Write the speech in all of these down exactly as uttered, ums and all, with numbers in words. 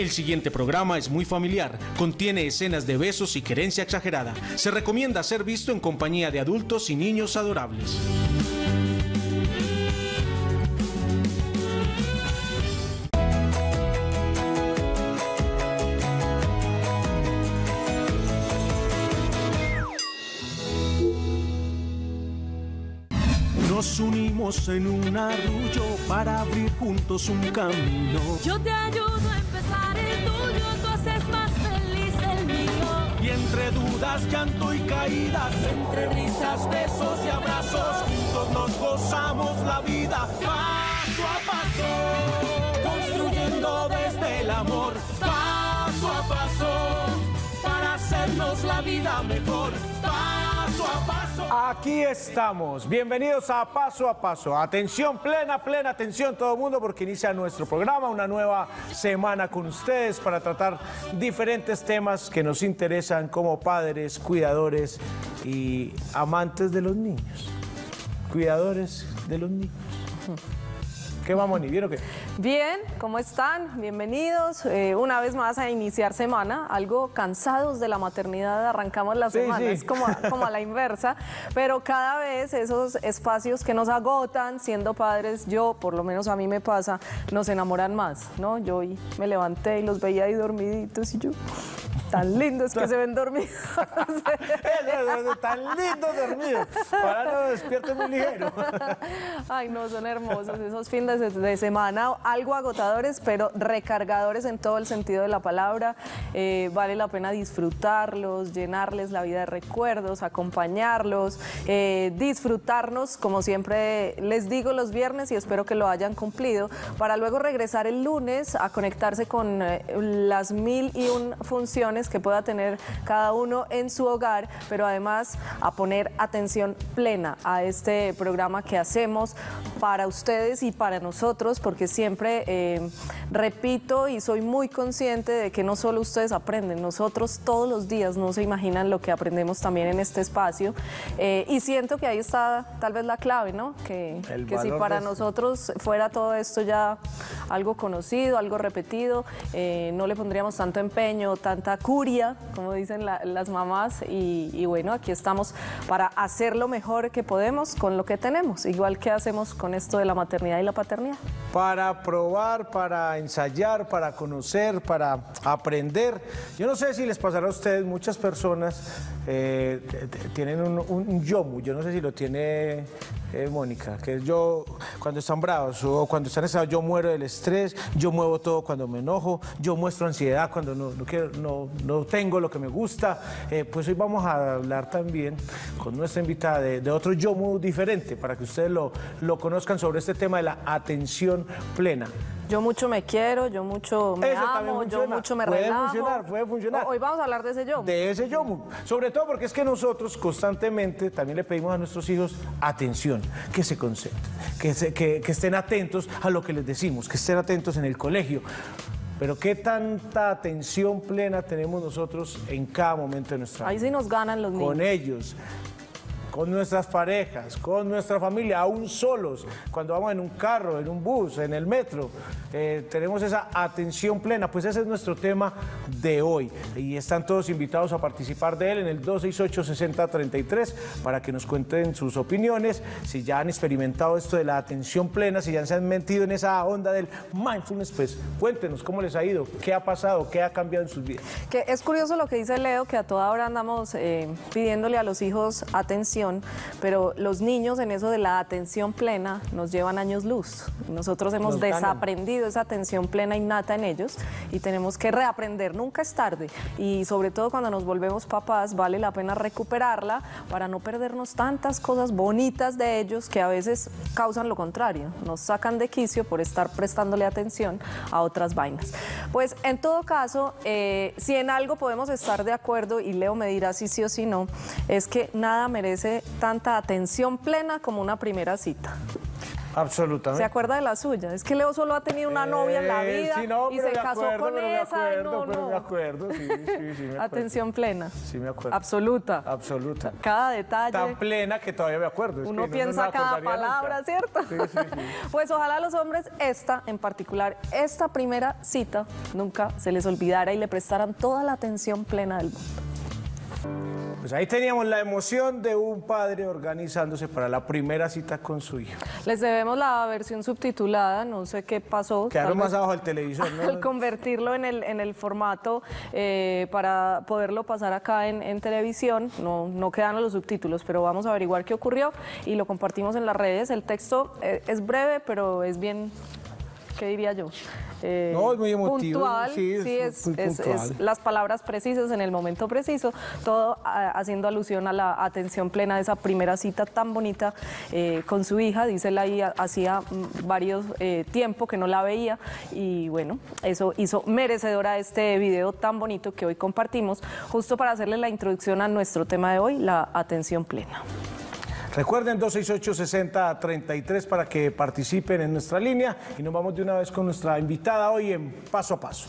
El siguiente programa es muy familiar, contiene escenas de besos y querencia exagerada. Se recomienda ser visto en compañía de adultos y niños adorables. Nos unimos en un arrullo para abrir juntos un camino. Yo te ayudo a empezar el tuyo, tú haces más feliz el mío. Y entre dudas, llanto y caídas, entre risas, besos y abrazos, juntos nos gozamos la vida paso a paso, construyendo desde el amor paso a paso, para hacernos la vida mejor. Paso a paso. Aquí estamos, bienvenidos a Paso a Paso. Atención, plena, plena atención todo el mundo, porque inicia nuestro programa, una nueva semana con ustedes para tratar diferentes temas que nos interesan como padres, cuidadores y amantes de los niños. Cuidadores de los niños. ¿Qué vamos, ni bien o qué? Bien, ¿cómo están? Bienvenidos. Eh, una vez más a iniciar semana, algo cansados de la maternidad, arrancamos la semana, sí, sí. Es como, como a la inversa, pero cada vez esos espacios que nos agotan siendo padres, yo, por lo menos a mí me pasa, nos enamoran más, ¿no? Yo hoy me levanté y los veía ahí dormiditos y yo... Tan lindos que se ven dormidos. Tan lindos dormidos. Para no despierte muy ligero. Ay, no, son hermosos esos fines de semana, algo agotadores, pero recargadores en todo el sentido de la palabra. Eh, vale la pena disfrutarlos, llenarles la vida de recuerdos, acompañarlos, eh, disfrutarnos, como siempre les digo los viernes, y espero que lo hayan cumplido, para luego regresar el lunes a conectarse con eh, las mil y un funciones que pueda tener cada uno en su hogar, pero además a poner atención plena a este programa que hacemos para ustedes y para nosotros, porque siempre eh, repito y soy muy consciente de que no solo ustedes aprenden, nosotros todos los días no se imaginan lo que aprendemos también en este espacio, eh, y siento que ahí está tal vez la clave, ¿no? Que, que si para nosotros fuera todo esto ya algo conocido, algo repetido, eh, no le pondríamos tanto empeño, tanta curia, como dicen la, las mamás, y, y bueno, aquí estamos para hacer lo mejor que podemos con lo que tenemos, igual que hacemos con esto de la maternidad y la paternidad. Para probar, para ensayar, para conocer, para aprender. Yo no sé si les pasará a ustedes, muchas personas eh, tienen un, un yomu, yo no sé si lo tiene eh, Mónica, que yo cuando están bravos o cuando están estresados, yo muero del estrés, yo muevo todo cuando me enojo, yo muestro ansiedad cuando no, no, quiero, no, no tengo lo que me gusta. Eh, pues hoy vamos a hablar también con nuestra invitada de, de otro yomu diferente, para que ustedes lo, lo conozcan sobre este tema de la atención plena. Yo mucho me quiero, yo mucho me Eso amo, yo mucho me puede relajo. Puede funcionar, puede funcionar. Hoy vamos a hablar de ese yomu. De ese yomu. Sobre todo porque es que nosotros constantemente también le pedimos a nuestros hijos atención, que se concentren, que, se, que, que estén atentos a lo que les decimos, que estén atentos en el colegio. Pero qué tanta atención plena tenemos nosotros en cada momento de nuestra vida. Ahí sí nos ganan los niños. Con ellos, con nuestras parejas, con nuestra familia, aún solos, cuando vamos en un carro, en un bus, en el metro, eh, tenemos esa atención plena. Pues ese es nuestro tema de hoy y están todos invitados a participar de él en el dos seis ocho, seis cero tres tres para que nos cuenten sus opiniones, si ya han experimentado esto de la atención plena, si ya se han metido en esa onda del mindfulness. Pues cuéntenos cómo les ha ido, qué ha pasado, qué ha cambiado en sus vidas. Que es curioso lo que dice Leo, que a toda hora andamos eh, pidiéndole a los hijos atención, pero los niños en eso de la atención plena nos llevan años luz. Nosotros hemos nos desaprendido esa atención plena innata en ellos y tenemos que reaprender, nunca es tarde, y sobre todo cuando nos volvemos papás vale la pena recuperarla para no perdernos tantas cosas bonitas de ellos que a veces causan lo contrario, nos sacan de quicio por estar prestándole atención a otras vainas. Pues en todo caso, eh, si en algo podemos estar de acuerdo, y Leo me dirá si sí o si no, es que nada merece tanta atención plena como una primera cita. Absolutamente. ¿Se acuerda de la suya? Es que Leo solo ha tenido una novia en la Eh, vida sí, no, y pero se me casó acuerdo, con pero me esa. Ay, acuerdo, no, pero no. me acuerdo, sí, sí, sí, me acuerdo. Atención plena. Sí, me acuerdo. Absoluta. Absoluta. Cada detalle. Tan plena que todavía me acuerdo. Es Uno que no piensa me cada acordaría palabra, nunca. ¿cierto? Sí, sí, sí. Pues ojalá a los hombres esta en particular, esta primera cita, nunca se les olvidara y le prestaran toda la atención plena del mundo. Pues ahí teníamos la emoción de un padre organizándose para la primera cita con su hija. Les debemos la versión subtitulada, no sé qué pasó. Quedaron tal más vez abajo del televisor, ¿no? al convertirlo en el, en el formato eh, para poderlo pasar acá en, en televisión, no, no quedan los subtítulos, pero vamos a averiguar qué ocurrió y lo compartimos en las redes. El texto eh, es breve, pero es bien, ¿qué diría yo? Eh, No, es muy emotivo, puntual, sí, es es, muy es- puntual. es las palabras precisas en el momento preciso, todo ah, haciendo alusión a la atención plena de esa primera cita tan bonita eh, con su hija. Dice él ahí, ha- hacía mm, varios eh, tiempo que no la veía y bueno, eso hizo merecedora este video tan bonito que hoy compartimos, justo para hacerle la introducción a nuestro tema de hoy, la atención plena. Recuerden dos seis ocho, seis cero tres tres para que participen en nuestra línea y nos vamos de una vez con nuestra invitada hoy en Paso a Paso.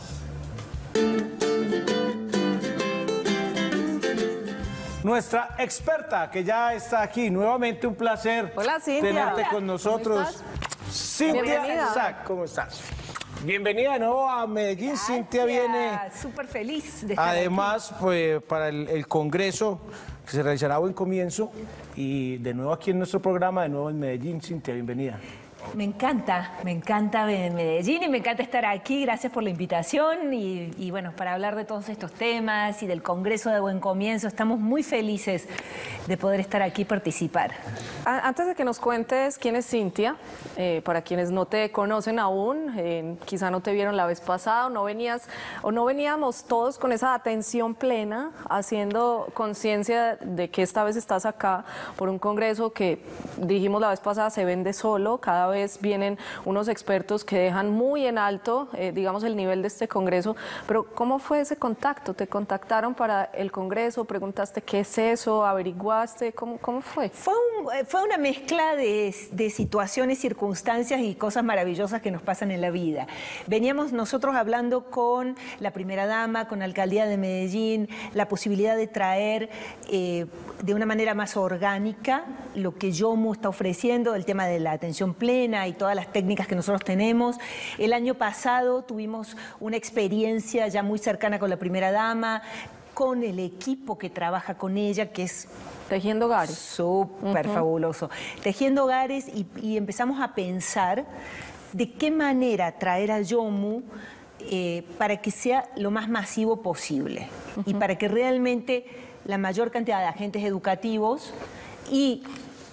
Nuestra experta que ya está aquí, nuevamente un placer Hola, Cintia. tenerte con ¿Cómo nosotros. estás? Cintia Bienvenida. Isaac, ¿cómo estás? Bienvenida de nuevo a Medellín. Cintia viene Súper feliz de estar además pues, para el, el Congreso que se realizará a buen comienzo y de nuevo aquí en nuestro programa, de nuevo en Medellín. Cintia, bienvenida. aquí. Me encanta, me encanta Medellín y me encanta estar aquí. Gracias por la invitación y, y bueno, para hablar de todos estos temas y del Congreso de Buen Comienzo. Estamos muy felices de poder estar aquí y participar. A- Antes de que nos cuentes quién es Cintia, eh, para quienes no te conocen aún, eh, quizá no te vieron la vez pasada, o no venías, o no veníamos todos con esa atención plena, haciendo conciencia de que esta vez estás acá por un congreso que dijimos la vez pasada se vende solo. Cada vez vienen unos expertos que dejan muy en alto, eh, digamos, el nivel de este congreso. Pero ¿cómo fue ese contacto? ¿Te contactaron para el congreso? ¿Preguntaste qué es eso? ¿Averiguaste? ¿Cómo, cómo fue? Fue, un- eh, fue una mezcla de, de situaciones, circunstancias y cosas maravillosas que nos pasan en la vida. Veníamos nosotros hablando con la primera dama, con la alcaldía de Medellín, la posibilidad de traer eh, de una manera más orgánica lo que YOMU está ofreciendo, el tema de la atención plena y todas las técnicas que nosotros tenemos. El año pasado tuvimos una experiencia ya muy cercana con la primera dama, con el equipo que trabaja con ella, que es Tejiendo Hogares. súper fabuloso. Tejiendo hogares y, y empezamos a pensar de qué manera traer a YOMU eh, para que sea lo más masivo posible y para que realmente la mayor cantidad de agentes educativos y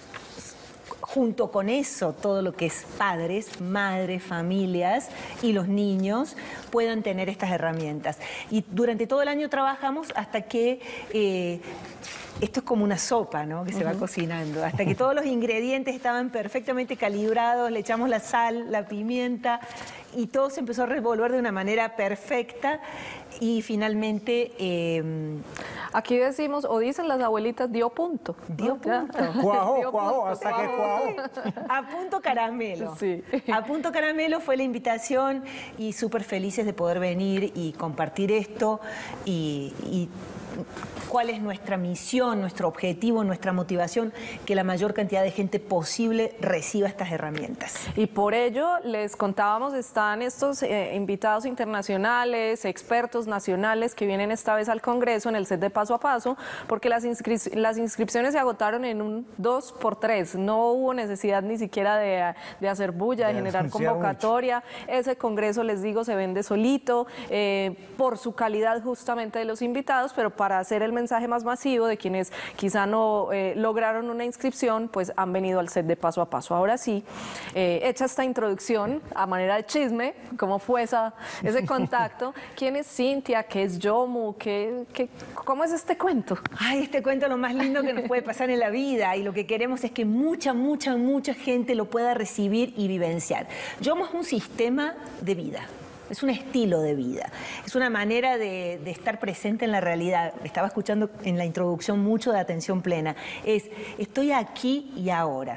junto con eso, todo lo que es padres, madres, familias y los niños puedan tener estas herramientas. Y durante todo el año trabajamos hasta que eh, esto es como una sopa, ¿no? Que se va cocinando. Hasta que todos los ingredientes estaban perfectamente calibrados, le echamos la sal, la pimienta y todo se empezó a revolver de una manera perfecta y finalmente eh, Aquí decimos, o dicen las abuelitas, dio punto. dio ¿no? Ya. punto. Cuajó, Dio cuajó, punto, hasta que cuajó. A punto caramelo. Sí. A punto caramelo fue la invitación y súper felices de poder venir y compartir esto y, y cuál es nuestra misión, nuestro objetivo, nuestra motivación, que la mayor cantidad de gente posible reciba estas herramientas. Y por ello, les contábamos, están estos eh, invitados internacionales, expertos nacionales que vienen esta vez al Congreso en el set de Paso a Paso, porque las, inscri- las inscripciones se agotaron en un dos por tres. No hubo necesidad ni siquiera de, de hacer bulla, de De generar anunciar convocatoria. Ese Congreso, les digo, se vende solito eh, por su calidad justamente de los invitados, pero para hacer el mensaje más masivo de quienes quizá no eh, lograron una inscripción, pues han venido al set de Paso a Paso. Ahora sí, eh, hecha esta introducción a manera de chisme, ¿cómo fue esa, ese contacto? ¿Quién es Cintia? ¿Qué es YOMU? ¿Qué, qué, ¿Cómo es este cuento? Ay, este cuento es lo más lindo que nos puede pasar en la vida y lo que queremos es que mucha, mucha, mucha gente lo pueda recibir y vivenciar. YOMU es un sistema de vida. Es un estilo de vida, es una manera de, de estar presente en la realidad. Estaba escuchando en la introducción mucho de atención plena. Es, estoy aquí y ahora.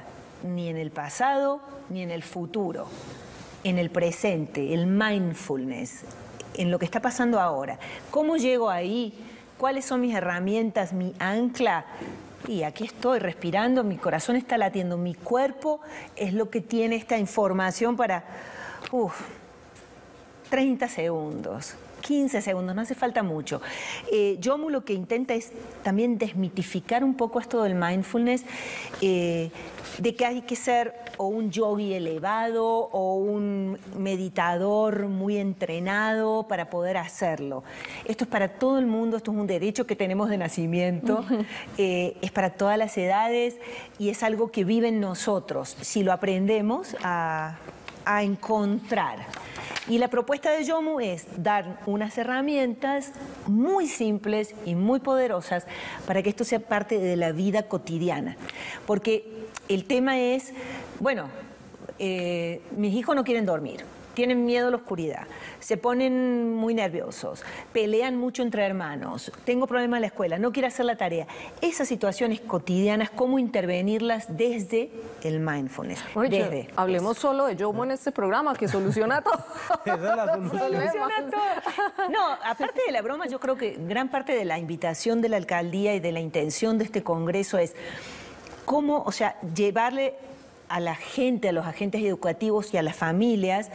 ni en el pasado ni en el futuro, en el presente, el mindfulness, en lo que está pasando ahora. ¿Cómo llego ahí? ¿Cuáles son mis herramientas, mi ancla? Y aquí estoy respirando, mi corazón está latiendo, mi cuerpo es lo que tiene esta información para uf, treinta segundos, quince segundos, no hace falta mucho. Eh, Yomu lo que intenta es también desmitificar un poco esto del mindfulness, eh, de que hay que ser o un yogi elevado o un meditador muy entrenado para poder hacerlo. Esto es para todo el mundo, esto es un derecho que tenemos de nacimiento, eh, es para todas las edades y es algo que vive en nosotros, si lo aprendemos a, a encontrar. Y la propuesta de Yomu es dar unas herramientas muy simples y muy poderosas para que esto sea parte de la vida cotidiana. Porque el tema es, bueno, eh, mis hijos no quieren dormir, tienen miedo a la oscuridad, se ponen muy nerviosos, pelean mucho entre hermanos, tengo problemas en la escuela, no quiero hacer la tarea. Esas situaciones cotidianas, ¿cómo intervenirlas desde el mindfulness? Oye, desde hablemos eso. solo de Yomu en este programa, que soluciona todo. Esa es la solución. Soluciona todo. No, aparte de la broma, yo creo que gran parte de la invitación de la alcaldía y de la intención de este congreso es cómo, o sea, llevarle a la gente, a los agentes educativos y a las familias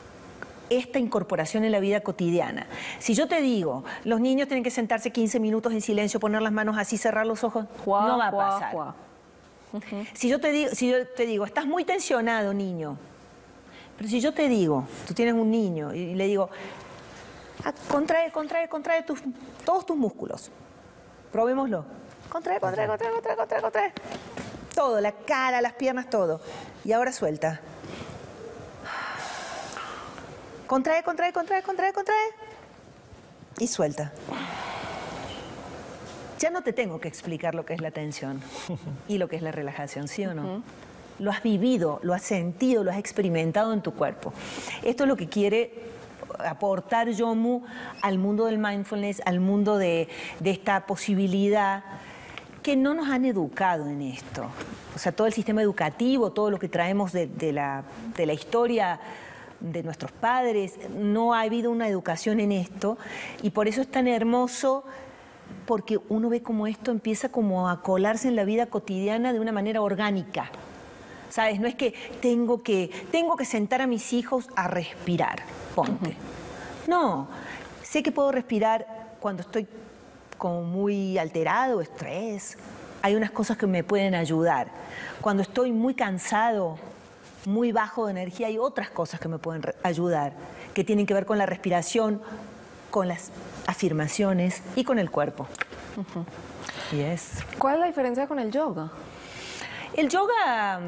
esta incorporación en la vida cotidiana. Si yo te digo, los niños tienen que sentarse quince minutos en silencio, poner las manos así, cerrar los ojos, Juá, no va a juá, pasar. juá. Uh-huh. Si yo te digo, si yo te digo, estás muy tensionado, niño, pero si yo te digo, tú tienes un niño y le digo, ah, contrae, contrae, contrae tus, todos tus músculos, probémoslo, contrae, contrae, contrae, contrae, contrae, contrae, todo, la cara, las piernas, todo, y ahora suelta. Contrae, contrae, contrae, contrae, contrae. Y suelta. Ya no te tengo que explicar lo que es la tensión y lo que es la relajación, ¿sí o no? Uh-huh. Lo has vivido, lo has sentido, lo has experimentado en tu cuerpo. Esto es lo que quiere aportar Yomu al mundo del mindfulness, al mundo de, de esta posibilidad que no nos han educado en esto. O sea, todo el sistema educativo, todo lo que traemos de, de, la, de la historia de nuestros padres, no ha habido una educación en esto y por eso es tan hermoso, porque uno ve cómo esto empieza como a colarse en la vida cotidiana de una manera orgánica. ¿Sabes? No es que tengo que, tengo que sentar a mis hijos a respirar, ponte. Uh-huh. No, sé que puedo respirar cuando estoy como muy alterado, estrés. Hay unas cosas que me pueden ayudar. Cuando estoy muy cansado, muy bajo de energía, hay otras cosas que me pueden ayudar, que tienen que ver con la respiración, con las afirmaciones y con el cuerpo. Uh-huh. Yes. ¿Cuál es la diferencia con el yoga? El yoga,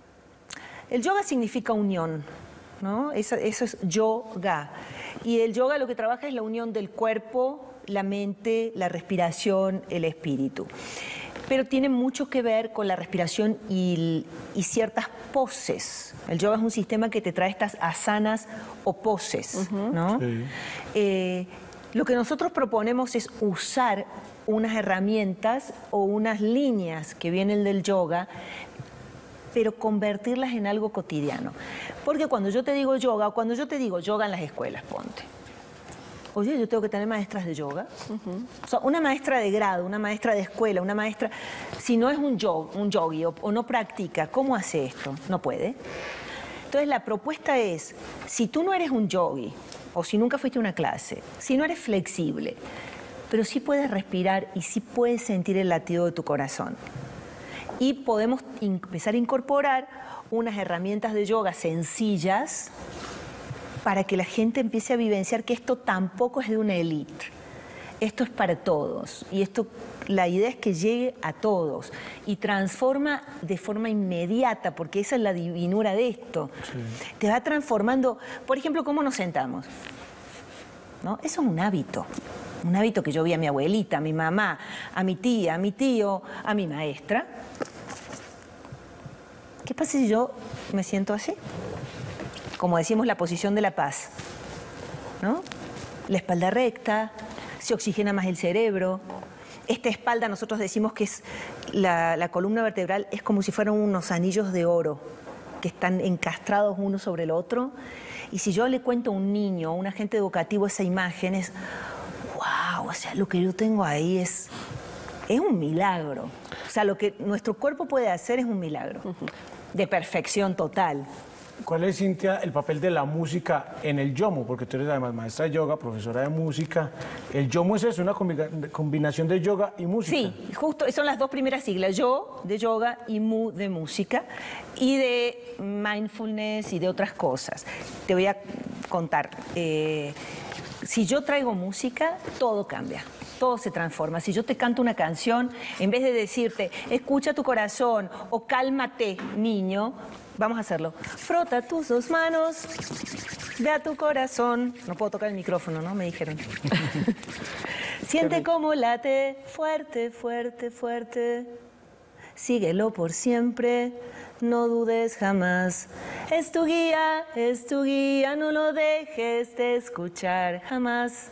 el yoga significa unión, ¿no? Eso, eso es yoga. Y el yoga lo que trabaja es la unión del cuerpo, la mente, la respiración, el espíritu. Pero tiene mucho que ver con la respiración y, y ciertas poses. El yoga es un sistema que te trae estas asanas o poses, uh-huh. ¿no? Sí. Eh, lo que nosotros proponemos es usar unas herramientas o unas líneas que vienen del yoga, pero convertirlas en algo cotidiano. Porque cuando yo te digo yoga, o cuando yo te digo yoga en las escuelas, ponte. Oye, yo tengo que tener maestras de yoga. Uh-huh. O sea, una maestra de grado, una maestra de escuela, una maestra... Si no es un, yog, un yogi o, o no practica, ¿cómo hace esto? No puede. Entonces, la propuesta es, si tú no eres un yogi, o si nunca fuiste a una clase, si no eres flexible, pero sí puedes respirar y sí puedes sentir el latido de tu corazón. Y podemos empezar a incorporar unas herramientas de yoga sencillas para que la gente empiece a vivenciar que esto tampoco es de una élite. Esto es para todos. Y esto, la idea es que llegue a todos y transforma de forma inmediata, porque esa es la divinura de esto. Sí. Te va transformando. Por ejemplo, ¿cómo nos sentamos? ¿No? Eso es un hábito. Un hábito que yo vi a mi abuelita, a mi mamá, a mi tía, a mi tío, a mi maestra. ¿Qué pasa si yo me siento así? Como decimos, la posición de la paz, ¿no? La espalda recta, se oxigena más el cerebro. Esta espalda nosotros decimos que es la, la columna vertebral es como si fueran unos anillos de oro que están encastrados uno sobre el otro. Y si yo le cuento a un niño, a un agente educativo esa imagen, es, wow, o sea, lo que yo tengo ahí es, es un milagro. O sea, lo que nuestro cuerpo puede hacer es un milagro, de perfección total. ¿Cuál es, Cintia, el papel de la música en el yomo? Porque tú eres además maestra de yoga, profesora de música. ¿El yomo es eso, una combina- combinación de yoga y música? Sí, justo, son las dos primeras siglas, yo de yoga y mu de música, y de mindfulness y de otras cosas. Te voy a contar. Eh, si yo traigo música, todo cambia. Todo se transforma. Si yo te canto una canción, en vez de decirte, escucha tu corazón o cálmate, niño, vamos a hacerlo. Frota tus dos manos, ve a tu corazón. No puedo tocar el micrófono, ¿no? Me dijeron. Siente cómo late, fuerte, fuerte, fuerte. Síguelo por siempre, no dudes jamás. Es tu guía, es tu guía, no lo dejes de escuchar jamás.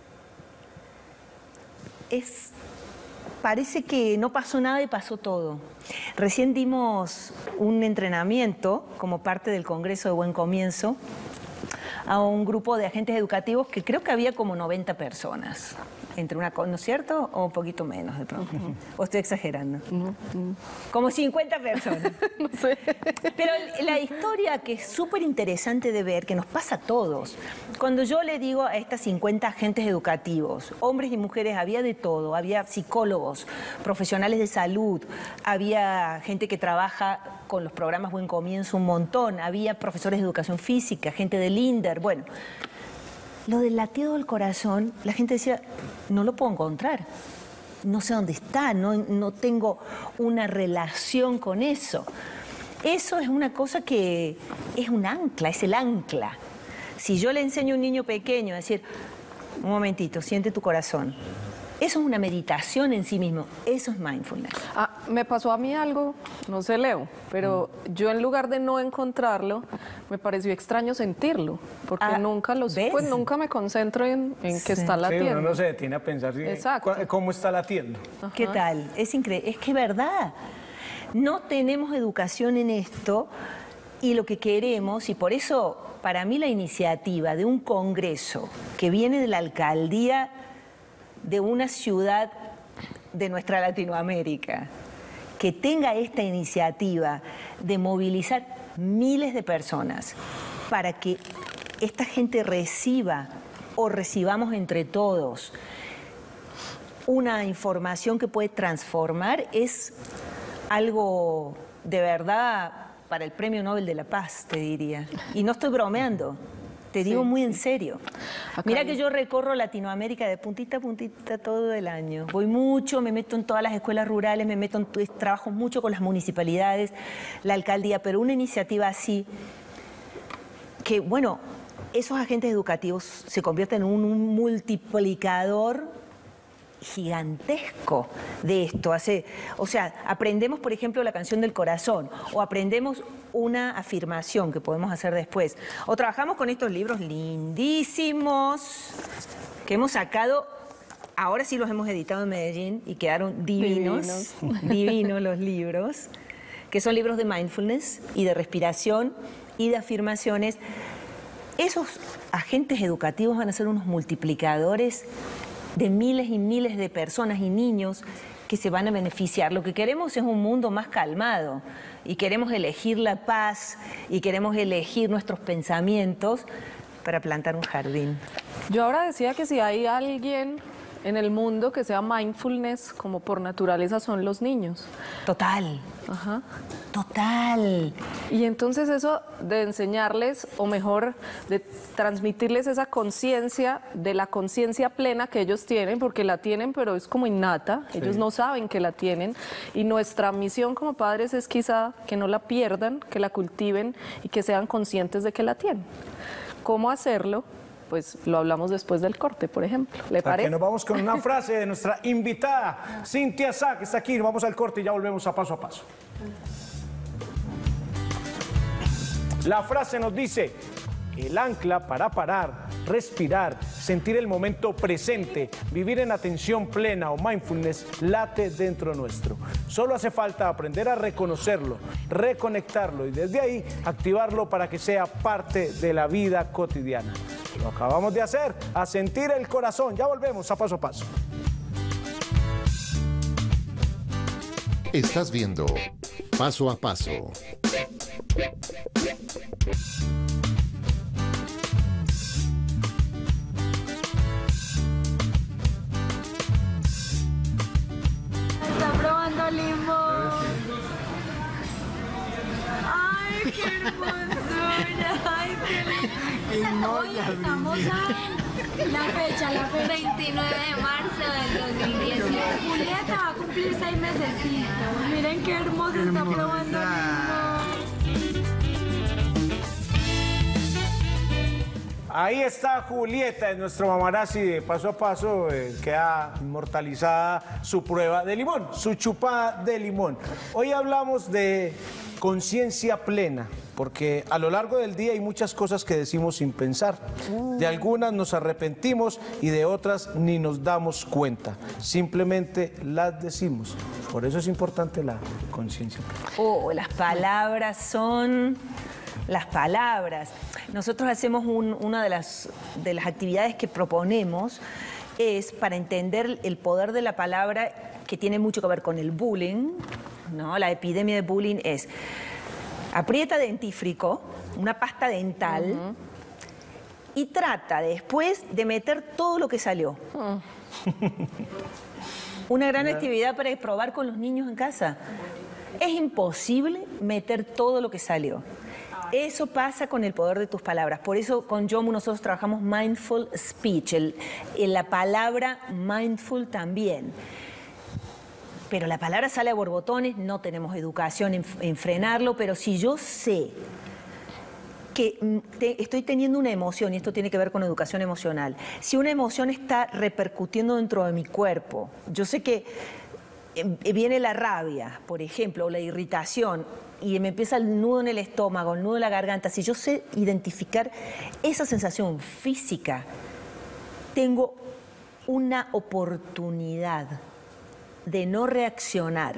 Es, parece que no pasó nada y pasó todo. Recién dimos un entrenamiento como parte del Congreso de Buen Comienzo a un grupo de agentes educativos que creo que había como noventa personas. Entre una, ¿no es cierto? O un poquito menos de pronto. Uh-huh. ¿O estoy exagerando? Uh-huh. Como cincuenta personas. No sé. Pero la historia que es súper interesante de ver, que nos pasa a todos. Cuando yo le digo a estas cincuenta agentes educativos, hombres y mujeres, había de todo. Había psicólogos, profesionales de salud, había gente que trabaja con los programas Buen Comienzo un montón, había profesores de educación física, gente del INDER, bueno... Lo del latido del corazón, la gente decía, no lo puedo encontrar, no sé dónde está, no, no tengo una relación con eso. Eso es una cosa que es un ancla, es el ancla. Si yo le enseño a un niño pequeño a decir, un momentito, siente tu corazón, eso es una meditación en sí mismo, eso es mindfulness. Ah, me pasó a mí algo, no sé, Leo, pero mm. yo en lugar de no encontrarlo, me pareció extraño sentirlo, porque ah, nunca los, pues nunca me concentro en, en sí. que está latiendo. Sí, uno no se detiene a pensar si, cómo está latiendo. Ajá. ¿Qué tal? Es increíble, es que es verdad. No tenemos educación en esto y lo que queremos, y por eso para mí la iniciativa de un congreso que viene de la alcaldía de una ciudad de nuestra Latinoamérica, que tenga esta iniciativa de movilizar miles de personas para que esta gente reciba o recibamos entre todos una información que puede transformar, es algo de verdad para el Premio Nobel de la Paz, te diría. Y no estoy bromeando. Te digo sí, muy en serio. Acá Mira hay... que yo recorro Latinoamérica de puntita a puntita todo el año. Voy mucho, me meto en todas las escuelas rurales, me meto en, trabajo mucho con las municipalidades, la alcaldía, pero una iniciativa así, que bueno, esos agentes educativos se convierten en un, un multiplicador gigantesco de esto. Hace, o sea, aprendemos, por ejemplo, la canción del corazón, o aprendemos una afirmación que podemos hacer después, o trabajamos con estos libros lindísimos que hemos sacado, ahora sí los hemos editado en Medellín y quedaron divinos, divinos, divinos los libros, que son libros de mindfulness y de respiración y de afirmaciones. Esos agentes educativos van a ser unos multiplicadores de miles y miles de personas y niños que se van a beneficiar. Lo que queremos es un mundo más calmado y queremos elegir la paz y queremos elegir nuestros pensamientos para plantar un jardín. Yo ahora decía que si hay alguien en el mundo que sea mindfulness, como por naturaleza son los niños. Total. Ajá. Total. Y entonces eso de enseñarles, o mejor, de transmitirles esa conciencia, de la conciencia plena que ellos tienen, porque la tienen, pero es como innata, sí. Ellos no saben que la tienen, y nuestra misión como padres es quizá que no la pierdan, que la cultiven y que sean conscientes de que la tienen. ¿Cómo hacerlo? Pues lo hablamos después del corte, por ejemplo. ¿Le parece? Aquí nos vamos con una frase de nuestra invitada, Cintia Sá, que está aquí. Vamos al corte y ya volvemos a Paso a Paso. La frase nos dice, el ancla para parar, respirar, sentir el momento presente, vivir en atención plena o mindfulness late dentro nuestro. Solo hace falta aprender a reconocerlo, reconectarlo y desde ahí activarlo para que sea parte de la vida cotidiana. Lo acabamos de hacer, a sentir el corazón. Ya volvemos a Paso a Paso. Estás viendo Paso a Paso. Está probando limón. Ay, qué hermosura. Ay, qué lindo. Hoy estamos a la fecha, la fecha. veintinueve de marzo del dos mil dieciocho. Julieta va a cumplir seis mesecitos. Miren qué hermoso está probando limón. Ahí está Julieta, es nuestro mamarazzi de Paso a Paso, eh, queda inmortalizada su prueba de limón, su chupada de limón. Hoy hablamos de conciencia plena, porque a lo largo del día hay muchas cosas que decimos sin pensar. De algunas nos arrepentimos y de otras ni nos damos cuenta. Simplemente las decimos. Por eso es importante la conciencia plena. Oh, las palabras son... Las palabras. Nosotros hacemos un- una de las, de las actividades que proponemos es para entender el poder de la palabra, que tiene mucho que ver con el bullying, ¿no? La epidemia de bullying es: aprieta dentífrico, una pasta dental, y trata después de meter todo lo que salió. Una gran actividad para probar con los niños en casa. Es imposible meter todo lo que salió. Eso pasa con el poder de tus palabras. Por eso con Yomu nosotros trabajamos mindful speech, el, el- la palabra mindful también. Pero la palabra sale a borbotones, no tenemos educación en, en frenarlo, pero si yo sé que mm, te- estoy teniendo una emoción, y esto tiene que ver con educación emocional, si una emoción está repercutiendo dentro de mi cuerpo, yo sé que eh, viene la rabia, por ejemplo, o la irritación, y me empieza el nudo en el estómago, el nudo en la garganta, si yo sé identificar esa sensación física, tengo una oportunidad de no reaccionar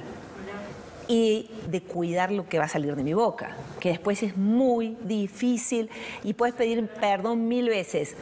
y de cuidar lo que va a salir de mi boca, que después es muy difícil y puedes pedir perdón mil veces.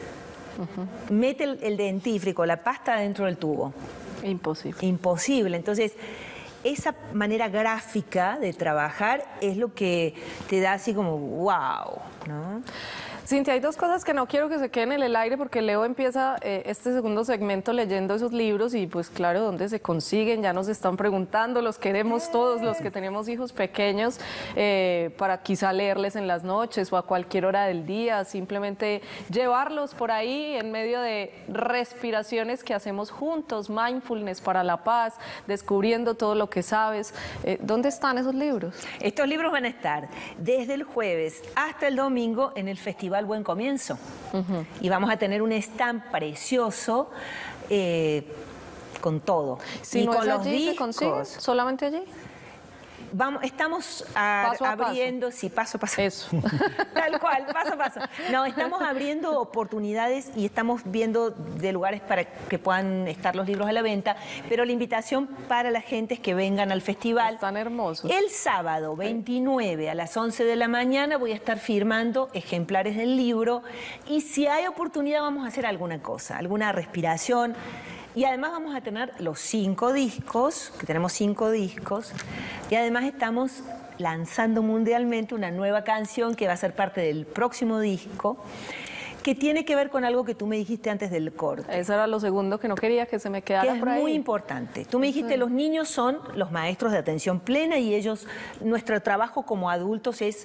Mete el, el dentífrico, la pasta dentro del tubo. Imposible. Imposible. Entonces, esa manera gráfica de trabajar es lo que te da así como wow, ¿no? Cintia, hay dos cosas que no quiero que se queden en el aire, porque Leo empieza eh, este segundo segmento leyendo esos libros y pues claro, ¿dónde se consiguen? Ya nos están preguntando, los queremos todos los que tenemos hijos pequeños, eh, para quizá leerles en las noches o a cualquier hora del día, simplemente llevarlos por ahí en medio de respiraciones que hacemos juntos, mindfulness para la paz, descubriendo todo lo que sabes. Eh, ¿Dónde están esos libros? Estos libros van a estar desde el jueves hasta el domingo en el Festival Buen Comienzo. Y vamos a tener un stand precioso eh, con todo. Si y no con es los allí, ¿se consigue? discos. ¿Solamente allí? Vamos, estamos a- Paso a paso. abriendo, sí, paso a paso. Eso. Tal cual, paso a paso. No, estamos abriendo oportunidades y estamos viendo de lugares para que puedan estar los libros a la venta, pero la invitación para la gente es que vengan al festival. Están hermosos. El sábado veintinueve a las once de la mañana voy a estar firmando ejemplares del libro y si hay oportunidad vamos a hacer alguna cosa, alguna respiración. Y además vamos a tener los cinco discos, que tenemos cinco discos, y además estamos lanzando mundialmente una nueva canción que va a ser parte del próximo disco, que tiene que ver con algo que tú me dijiste antes del corte, Eso era lo segundo que no quería que se me que quedara es por ahí. muy importante. Tú me dijiste, los niños son los maestros de atención plena y ellos, nuestro trabajo como adultos es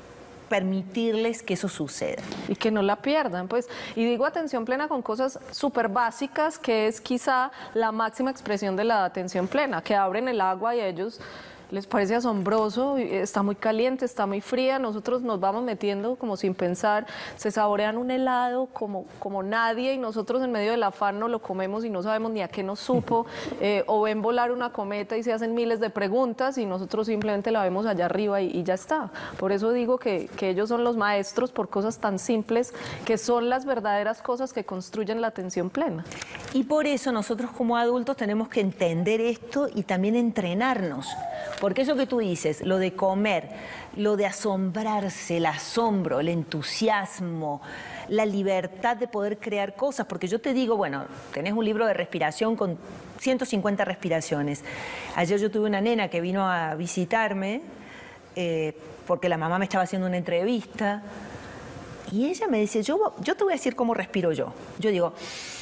permitirles que eso suceda. Y que no la pierdan, pues. Y digo atención plena con cosas súper básicas, que es quizá la máxima expresión de la atención plena, que abren el agua y ellos les parece asombroso, está muy caliente, está muy fría, nosotros nos vamos metiendo como sin pensar, se saborean un helado como, como nadie y nosotros en medio del afán no lo comemos y no sabemos ni a qué nos supo, eh, o ven volar una cometa y se hacen miles de preguntas y nosotros simplemente la vemos allá arriba y, y ya está. Por eso digo que, que ellos son los maestros por cosas tan simples que son las verdaderas cosas que construyen la atención plena. Y por eso nosotros como adultos tenemos que entender esto y también entrenarnos. Porque eso que tú dices, lo de comer, lo de asombrarse, el asombro, el entusiasmo, la libertad de poder crear cosas. Porque yo te digo, bueno, tenés un libro de respiración con ciento cincuenta respiraciones. Ayer yo tuve una nena que vino a visitarme eh, porque la mamá me estaba haciendo una entrevista y ella me dice, yo, yo te voy a decir cómo respiro yo. Yo digo,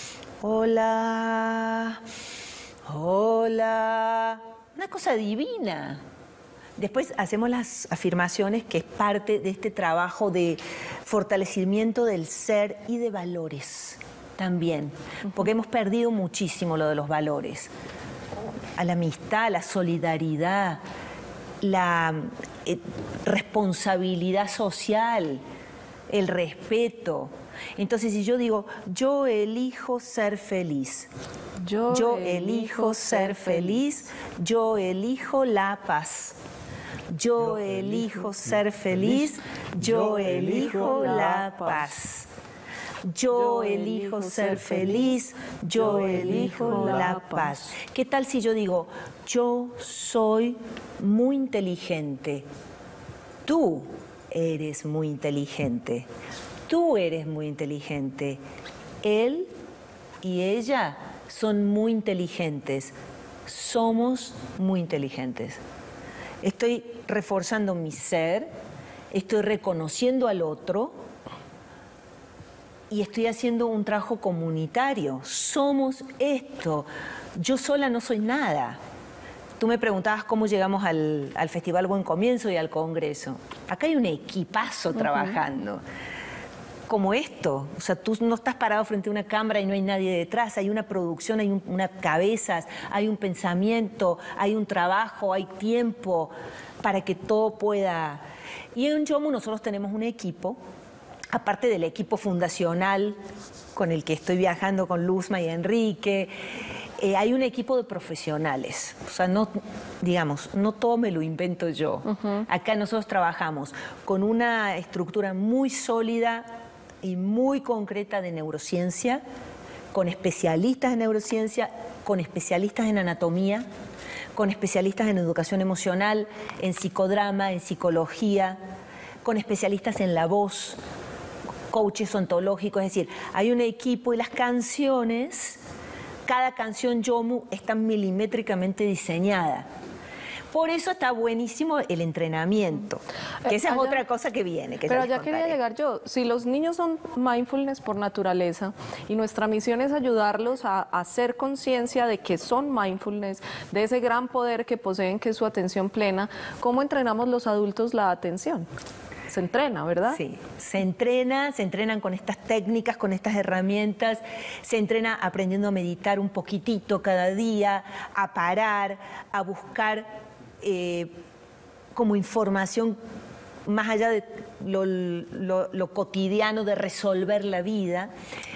hola, hola, una cosa divina. Después hacemos las afirmaciones, que es parte de este trabajo de fortalecimiento del ser y de valores también, porque hemos perdido muchísimo lo de los valores. A la amistad, la solidaridad, la eh, responsabilidad social, el respeto. Entonces, si yo digo, yo elijo ser feliz, yo, yo elijo ser feliz, yo elijo la paz, yo elijo ser feliz, yo elijo la paz. Yo elijo ser feliz, yo elijo la paz. ¿Qué tal si yo digo, yo soy muy inteligente? Tú eres muy inteligente. Tú eres muy inteligente. Él y ella son muy inteligentes. Somos muy inteligentes. Estoy reforzando mi ser, estoy reconociendo al otro y estoy haciendo un trabajo comunitario. Somos esto. Yo sola no soy nada. Tú me preguntabas cómo llegamos al, al Festival Buen Comienzo y al Congreso. Acá hay un equipazo uh-huh. trabajando. Como esto, o sea, tú no estás parado frente a una cámara y no hay nadie detrás, hay una producción, hay un, una cabezas, hay un pensamiento, hay un trabajo, hay tiempo para que todo pueda... Y en Yomu nosotros tenemos un equipo, aparte del equipo fundacional con el que estoy viajando con Luzma y Enrique, eh, hay un equipo de profesionales, o sea, no, digamos, no todo me lo invento yo. Uh-huh. Acá nosotros trabajamos con una estructura muy sólida y muy concreta de neurociencia, con especialistas en neurociencia, con especialistas en anatomía, con especialistas en educación emocional, en psicodrama, en psicología, con especialistas en la voz, coaches ontológicos, es decir, hay un equipo y las canciones, cada canción Yomu está milimétricamente diseñada. Por eso está buenísimo el entrenamiento, que esa allá, es otra cosa que viene. Que pero ya quería llegar yo. Si los niños son mindfulness por naturaleza y nuestra misión es ayudarlos a, a hacer conciencia de que son mindfulness, de ese gran poder que poseen, que es su atención plena, ¿cómo entrenamos los adultos la atención? Se entrena, ¿verdad? Sí, se entrena, se entrenan con estas técnicas, con estas herramientas, se entrena aprendiendo a meditar un poquitito cada día, a parar, a buscar eh, como información más allá de lo, lo, lo cotidiano de resolver la vida.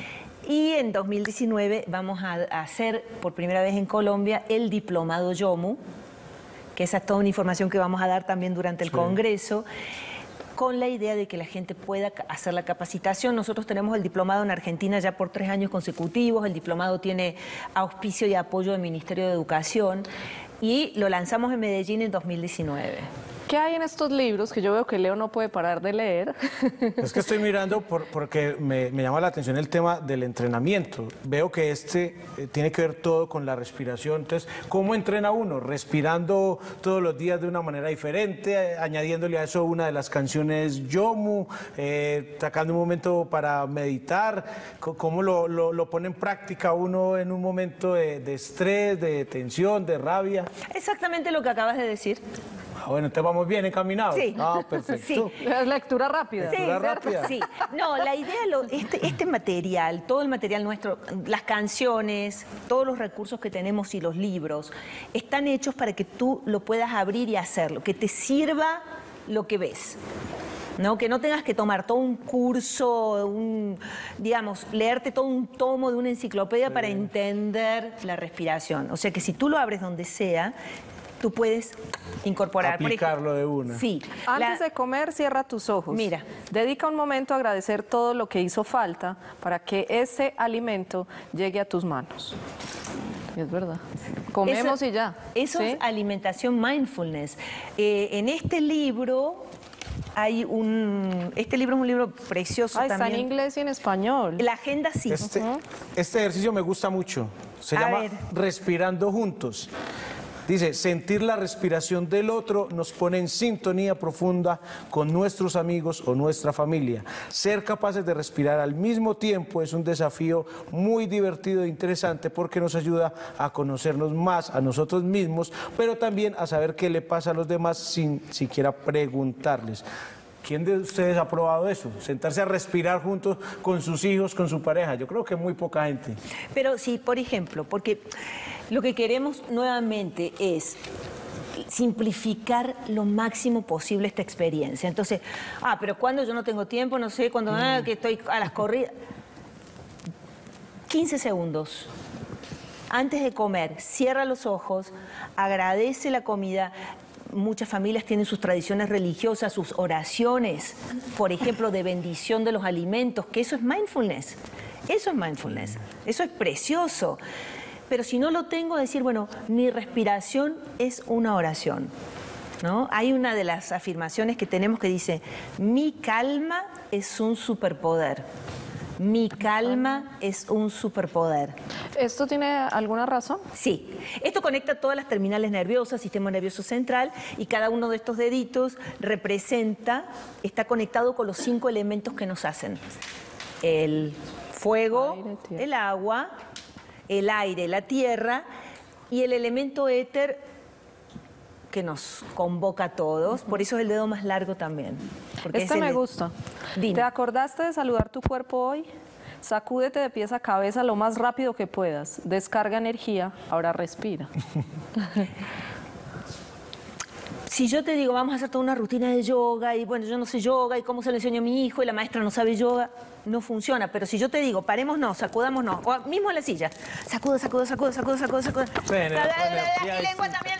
Y en dos mil diecinueve vamos a, a hacer por primera vez en Colombia el diplomado Yomu, que esa es toda una información que vamos a dar también durante el sí. Congreso, con la idea de que la gente pueda hacer la capacitación. Nosotros tenemos el diplomado en Argentina ya por tres años consecutivos, el diplomado tiene auspicio y apoyo del Ministerio de Educación y lo lanzamos en Medellín en dos mil diecinueve. ¿Qué hay en estos libros que yo veo que Leo no puede parar de leer? Es que estoy mirando por, porque me, me llama la atención el tema del entrenamiento. Veo que este eh, tiene que ver todo con la respiración. Entonces, ¿cómo entrena uno? Respirando todos los días de una manera diferente, eh, añadiéndole a eso una de las canciones Yomu, eh, sacando un momento para meditar. ¿Cómo lo, lo, lo pone en práctica uno en un momento de, de estrés, de tensión, de rabia? Exactamente lo que acabas de decir. bueno, entonces vamos bien encaminados. Sí. Ah, perfecto. Sí. Es lectura rápida. Sí, Lectura ¿cierto? rápida. Sí. No, la idea, lo- este, este material, todo el material nuestro, las canciones, todos los recursos que tenemos y los libros, están hechos para que tú lo puedas abrir y hacerlo, que te sirva lo que ves. ¿No? Que no tengas que tomar todo un curso, un, digamos, leerte todo un tomo de una enciclopedia sí. para entender la respiración. O sea que si tú lo abres donde sea, tú puedes incorporar. Aplicarlo Por ejemplo, de una. Sí. Antes La- de comer, cierra tus ojos. Mira. Dedica un momento a agradecer todo lo que hizo falta para que ese alimento llegue a tus manos. Y es verdad. Comemos Eso- y ya. Eso ¿sí? es alimentación mindfulness. Eh, en este libro hay un... Este libro es un libro precioso Ah, está también. en inglés y en español. La agenda sí. Este, este ejercicio me gusta mucho. Se A llama ver. Respirando Juntos. Dice, sentir la respiración del otro nos pone en sintonía profunda con nuestros amigos o nuestra familia. Ser capaces de respirar al mismo tiempo es un desafío muy divertido e interesante porque nos ayuda a conocernos más a nosotros mismos, pero también a saber qué le pasa a los demás sin siquiera preguntarles. ¿Quién de ustedes ha probado eso? Sentarse a respirar juntos con sus hijos, con su pareja. Yo creo que muy poca gente. Pero sí, por ejemplo, porque lo que queremos nuevamente es simplificar lo máximo posible esta experiencia. Entonces, ah, pero cuando yo no tengo tiempo, no sé, cuando ah, que estoy a las corridas. quince segundos. Antes de comer, cierra los ojos, agradece la comida. Muchas familias tienen sus tradiciones religiosas, sus oraciones, por ejemplo, de bendición de los alimentos, que eso es mindfulness. Eso es mindfulness. Eso es precioso. Pero si no lo tengo, decir, bueno, mi respiración es una oración, ¿no? Hay una de las afirmaciones que tenemos que dice, mi calma es un superpoder. Mi calma es un superpoder. ¿Esto tiene alguna razón? Sí, esto conecta todas las terminales nerviosas, sistema nervioso central, y cada uno de estos deditos representa, está conectado con los cinco elementos que nos hacen. El fuego, Aire, tierra. el agua, el aire, la tierra, y el elemento éter que nos convoca a todos, por eso es el dedo más largo también. porque Este es el me de- gusta. Dime. ¿Te acordaste de saludar tu cuerpo hoy? Sacúdete de pies a cabeza lo más rápido que puedas. Descarga energía, ahora respira. Si yo te digo, vamos a hacer toda una rutina de yoga, y bueno, yo no sé yoga, y cómo se lo enseño a mi hijo, y la maestra no sabe yoga, no funciona. Pero si yo te digo, parémonos, sacudámonos, o mismo en la silla, sacuda, sacuda, sacuda, sacuda, sacuda, sacuda. Bueno, La- la- la- energía y lengua distinta. también.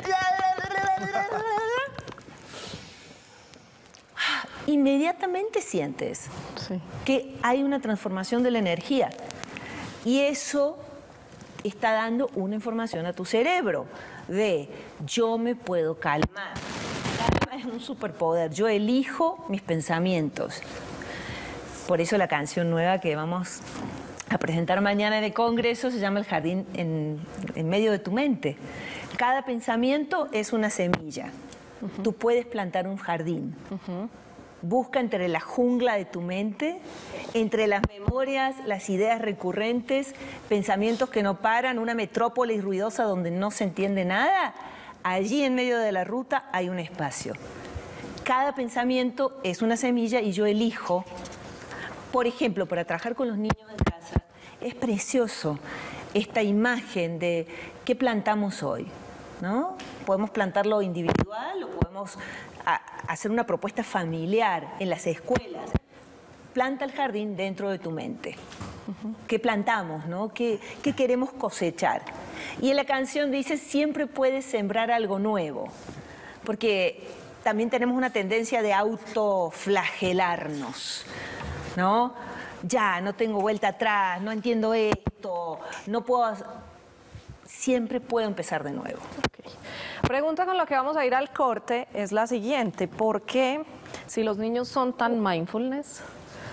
Inmediatamente sientes Sí. que hay una transformación de la energía. Y eso está dando una información a tu cerebro de yo me puedo calmar. Calma es un superpoder. Yo elijo mis pensamientos. Por eso la canción nueva que vamos a presentar mañana en el Congreso se llama El jardín en, en medio de tu mente. Cada pensamiento es una semilla. Tú puedes plantar un jardín. Busca entre la jungla de tu mente, entre las memorias, las ideas recurrentes, pensamientos que no paran, una metrópolis ruidosa donde no se entiende nada. Allí en medio de la ruta hay un espacio. Cada pensamiento es una semilla y yo elijo. Por ejemplo, para trabajar con los niños en casa, es precioso esta imagen de qué plantamos hoy, ¿no? Podemos plantarlo individual o podemos a- hacer una propuesta familiar en las escuelas. Planta el jardín dentro de tu mente. ¿Qué plantamos, no? ¿Qué, qué queremos cosechar? Y en la canción dice, siempre puedes sembrar algo nuevo. Porque también tenemos una tendencia de autoflagelarnos, ¿no? Ya, no tengo vuelta atrás, no entiendo esto, no puedo... hacer- Siempre puedo empezar de nuevo. Ok. Pregunta con la que vamos a ir al corte es la siguiente. ¿Por qué, si los niños son tan mindfulness,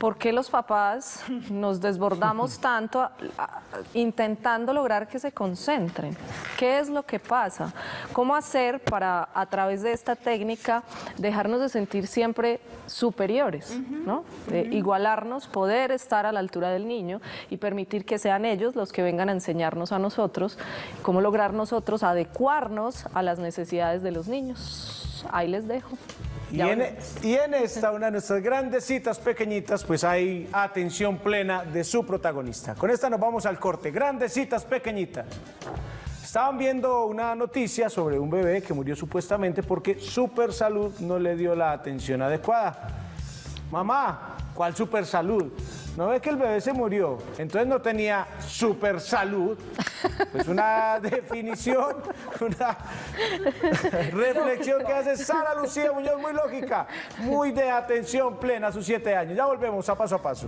¿Por qué los papás nos desbordamos tanto a- a- intentando lograr que se concentren? ¿Qué es lo que pasa? ¿Cómo hacer para, a través de esta técnica, dejarnos de sentir siempre superiores, ¿no? Eh, igualarnos, poder estar a la altura del niño y permitir que sean ellos los que vengan a enseñarnos a nosotros cómo lograr nosotros adecuarnos a las necesidades de los niños? Ahí les dejo. Y Ya en, volvemos. y en esta, una de nuestras grandes citas pequeñitas, pues hay atención plena de su protagonista. Con esta nos vamos al corte. Grandes citas pequeñitas. Estaban viendo una noticia sobre un bebé que murió supuestamente porque Supersalud no le dio la atención adecuada. Mamá, ¿cuál Supersalud? ¿No ve que el bebé se murió? Entonces no tenía Supersalud. Pues una definición, una reflexión que hace Sara Lucía Muñoz, muy lógica, muy de atención plena a sus siete años. Ya volvemos a Paso a Paso.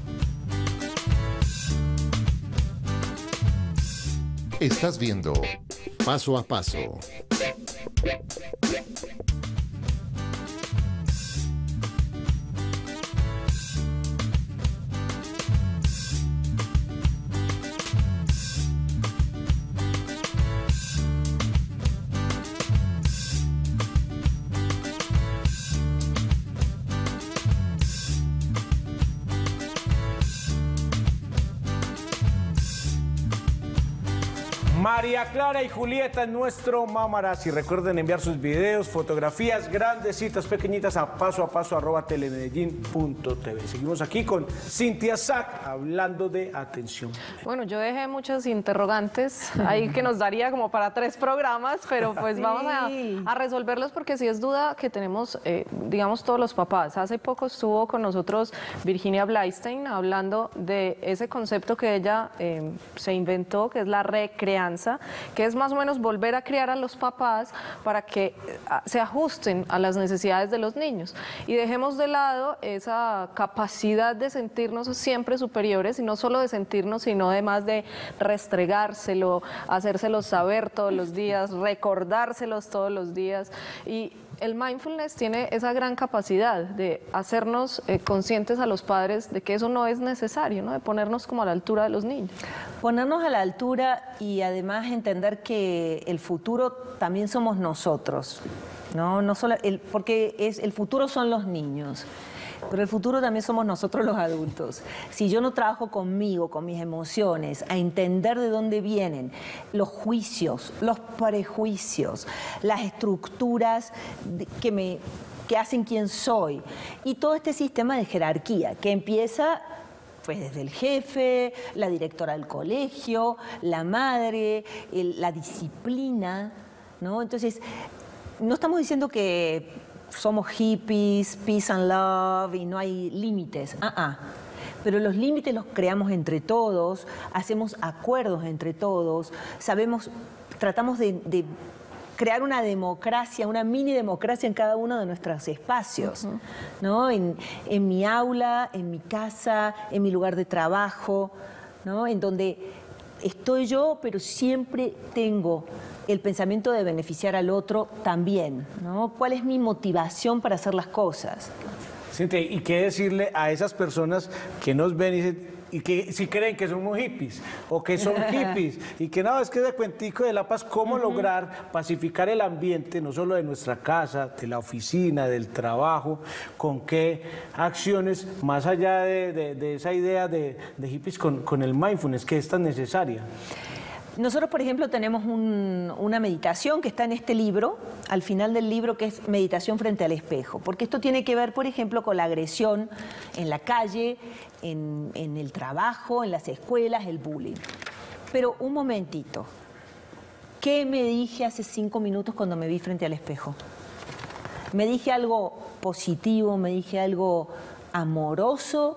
Estás viendo Paso a Paso. María Clara y Julieta en nuestro Mamarazzi. Recuerden enviar sus videos, fotografías, grandes citas pequeñitas a paso a paso arroba telemedellín punto t v. Seguimos aquí con Cintia Sack hablando de atención. Bueno, yo dejé muchos interrogantes ahí que nos daría como para tres programas, pero pues vamos a, a resolverlos porque sí es duda que tenemos, eh, digamos, todos los papás. Hace poco estuvo con nosotros Virginia Bleistein hablando de ese concepto que ella eh, se inventó, que es la recreanza, que es más o menos volver a criar a los papás para que eh, se ajusten a las necesidades de los niños y dejemos de lado esa capacidad de sentirnos siempre superiores, y no solo de sentirnos, sino además de restregárselo, hacérselos saber todos los días, recordárselos todos los días. Y el mindfulness tiene esa gran capacidad de hacernos eh, conscientes a los padres de que eso no es necesario, ¿no? De ponernos como a la altura de los niños. Ponernos a la altura y además entender que el futuro también somos nosotros, ¿no? No solo el, porque es, el futuro son los niños. Pero el futuro también somos nosotros los adultos. Si yo no trabajo conmigo, con mis emociones, a entender de dónde vienen los juicios, los prejuicios, las estructuras que me que hacen quién soy y todo este sistema de jerarquía que empieza pues desde el jefe, la directora del colegio, la madre, el, la disciplina, ¿no? Entonces, no estamos diciendo que somos hippies, peace and love y no hay límites. Ah, ah. Pero los límites los creamos entre todos, hacemos acuerdos entre todos, sabemos, tratamos de, de crear una democracia, una mini democracia en cada uno de nuestros espacios, uh-huh. ¿no? En, en mi aula, en mi casa, en mi lugar de trabajo, ¿no? En donde estoy yo, pero siempre tengo el pensamiento de beneficiar al otro también, ¿no? ¿Cuál es mi motivación para hacer las cosas? Cintia, ¿y qué decirle a esas personas que nos ven y, se, y que si creen que somos hippies o que son hippies y que nada, es que de cuentico de La Paz, cómo uh-huh. lograr pacificar el ambiente, no solo de nuestra casa, de la oficina, del trabajo, con qué acciones, más allá de, de, de esa idea de, de hippies con, con el mindfulness, que es tan necesaria? Nosotros, por ejemplo, tenemos un, una meditación que está en este libro, al final del libro, que es meditación frente al espejo, porque esto tiene que ver, por ejemplo, con la agresión en la calle, en, en el trabajo, en las escuelas, el bullying. Pero un momentito, ¿qué me dije hace cinco minutos cuando me vi frente al espejo? ¿Me dije algo positivo, me dije algo amoroso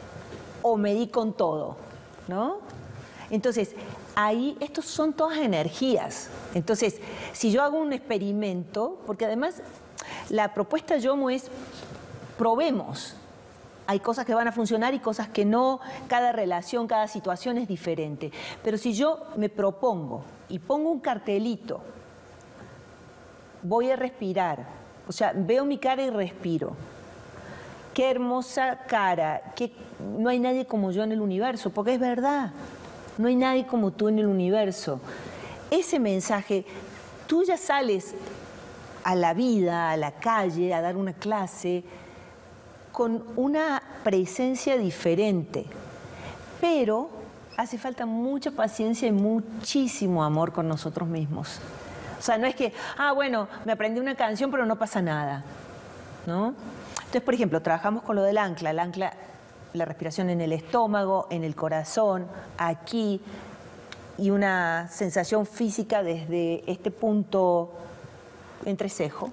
o me di con todo? ¿No? Entonces, ahí, estos son todas energías. Entonces, si yo hago un experimento, porque además la propuesta YOMO es probemos. Hay cosas que van a funcionar y cosas que no, cada relación, cada situación es diferente. Pero si yo me propongo y pongo un cartelito, voy a respirar, o sea, veo mi cara y respiro. qué hermosa cara, que no hay nadie como yo en el universo, porque es verdad, no hay nadie como tú en el universo. Ese mensaje, tú ya sales a la vida, a la calle, a dar una clase, con una presencia diferente, pero hace falta mucha paciencia y muchísimo amor con nosotros mismos. O sea, no es que, ah, bueno, me aprendí una canción, pero no pasa nada, ¿no? Entonces, por ejemplo, trabajamos con lo del ancla, el ancla, la respiración en el estómago, en el corazón, aquí, y una sensación física desde este punto entrecejo.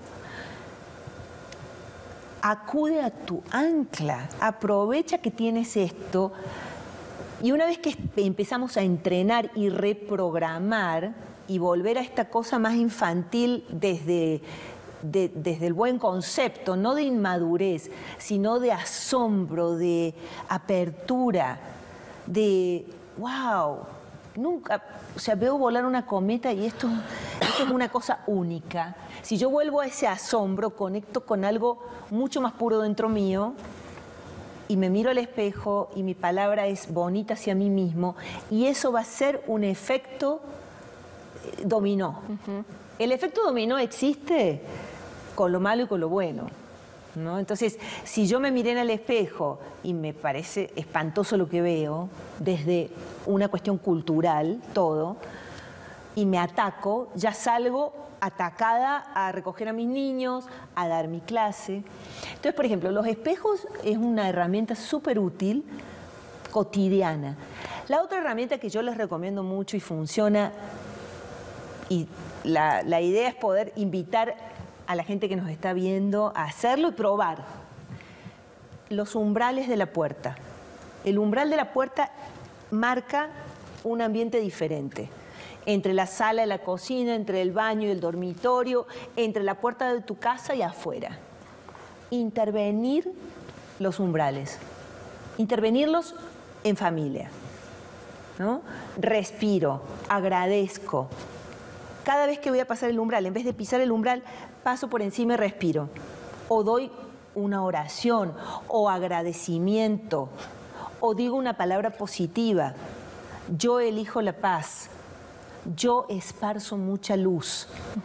Acude a tu ancla, aprovecha que tienes esto, y una vez que empezamos a entrenar y reprogramar y volver a esta cosa más infantil desde, de, desde el buen concepto, no de inmadurez, sino de asombro, de apertura, de wow, nunca, o sea, veo volar una cometa y esto, esto es una cosa única. Si yo vuelvo a ese asombro, conecto con algo mucho más puro dentro mío y me miro al espejo y mi palabra es bonita hacia mí mismo y eso va a ser un efecto dominó. Uh-huh. El efecto dominó existe con lo malo y con lo bueno, ¿no? Entonces, si yo me miré en el espejo y me parece espantoso lo que veo, desde una cuestión cultural, todo, y me ataco, ya salgo atacada a recoger a mis niños, a dar mi clase. Entonces, por ejemplo, los espejos es una herramienta súper útil, cotidiana. La otra herramienta que yo les recomiendo mucho y funciona, y la, la idea es poder invitar a la gente que nos está viendo a hacerlo y probar. Los umbrales de la puerta. El umbral de la puerta marca un ambiente diferente. Entre la sala y la cocina, entre el baño y el dormitorio, entre la puerta de tu casa y afuera. Intervenir los umbrales. Intervenirlos en familia, ¿no? Respiro, agradezco. Cada vez que voy a pasar el umbral, en vez de pisar el umbral, paso por encima y respiro. O doy una oración, o agradecimiento, o digo una palabra positiva. Yo elijo la paz. Yo esparzo mucha luz.